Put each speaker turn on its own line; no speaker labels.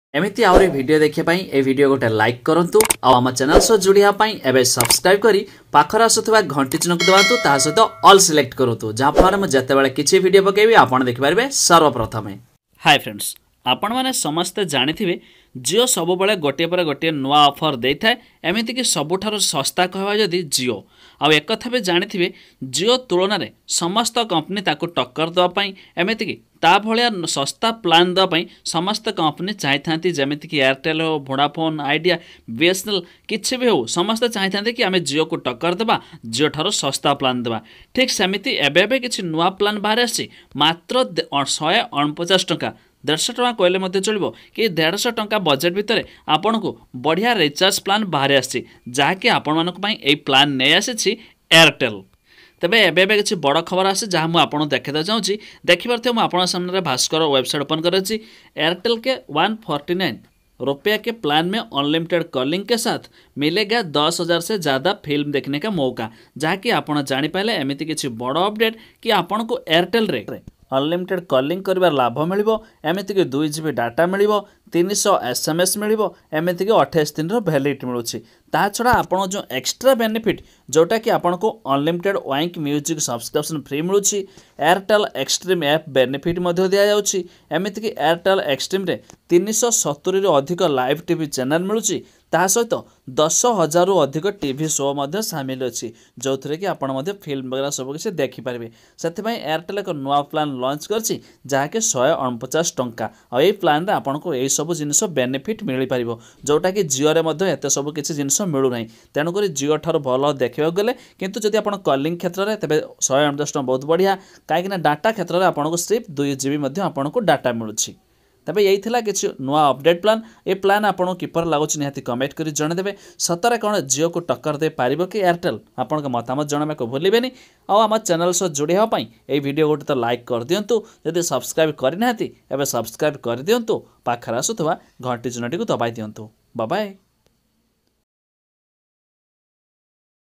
एमिति आउरी वीडियो देखिया पाई ए वीडियो गोटे लाइक करंतु आ हम चैनल सो जुड़िया पाई एबे सब्सक्राइब करी पाखर आसुथबा घंटी चिन्ह को दबातु ता सहित ऑल सिलेक्ट करंतु जा फल हम जते बेले किछि वीडियो पकेबी आपण देखि पारबे सर्वप्रथमे। हाय फ्रेंड्स, आपण माने समस्त जानिथिबे जियो सब बेले गोटे पर गोटे नुआ ऑफर देता है। एमती कि सबुठारु सस्ता कहवा जदि जियो आउ एक कथा भी जानिथिबे जियो तुलन में समस्त कंपनी ताकू टक्कर देवाई एमती कि ता भलिया सस्ता प्लान देवाई समस्त कंपनी चाहती जमीती कि एयरटेल हो, वोडाफोन, आइडिया, बीएसएनएल किसी भी हो समस्त चाहती कि आम जियो को टक्कर देवा, जियो ठारो सस्ता प्लान देवा। ठीक सेमिति एबे किसी नुआ प्लान बाहर आसी मात्र 149 टंका 150 टका कहले चलो कि 150 टंका बजेट भितर आपन को बढ़िया रिचार्ज प्लान बाहर आसी जहाँकि आपण मानक पई एई प्लान नहीं आसी एयरटेल। तेबे एबे किसी बड़ खबर आसे जहाँ मुझे आपको देखा चाहूँगी देखिए मुझे आपन सामने भास्कर वेबसाइट ओपन कर एयरटेल के 149 रुपया के प्लान में अनलिमिटेड कॉलिंग के साथ मिलेगा 10,000 से ज़्यादा फिल्म देखने का मौका, जहाँकि आपड़ जापारे एमती किसी बड़ अपडेट कि आपन को एयरटेल रे अनलिमिटेड कॉलिंग कर लाभ मिल एमती कि 2 GB डाटा मिल 300 SMS मिल एमती कि 28 दिन वैलिडिटी मिलूँ। ता छड़ा आपन जो एक्स्ट्रा बेनिफिट जोटा कि आपन को unlimited Wynk music subscription free मिलूँ, एयरटेल एक्सट्रीम ऐप बेनिफिट दि जाऊँगी। एमती कि एयरटेल एक्सट्रीम रे 370 अधिक लाइव टीवी चैनल मिलूँ, ता सहित 10,000 अधिक टीवी शो सामिल अच्छी जो थे कि आपड़ फिल्म वगैरह सबकि देखिपारे। से एयरटेल एक नुआ प्लान लॉन्च करछि जहाँकि 149 टंका और ये प्लान रे आपन को यही सब जिनस बेनिफिट मिल पार जोटा कि जियो रे एत सब किसी जिनस मिलूना। तेणुक जियो ठार भल देखा गले किंतु जदि आप कॉलिंग क्षेत्र में तेज 149 टका बहुत बढ़िया, कहीं डाटा क्षेत्र में आपको सिर्फ 2 GB आपको डाटा मिलूँ। तबे यही थिला किछि नुआ अपडेट प्लान। ए प्लान आपन किपर लागुच निहाती कमेंट करी जणदेबे सतरे कोन जियो को टक्कर दे पारिबो कि एयरटेल आपन के मतामत जणाबे को भूलिबेनी। आ हम चैनल सो जुड़ी हो पई ए वीडियो गोटे तो लाइक कर दियंतु, जदि सब्सक्राइब करि नाहाती एबे सब्सक्राइब कर दियंतु, पाखरा आसुथवा घंटी चिन्हटी को दबाई दियंतु। Bye bye.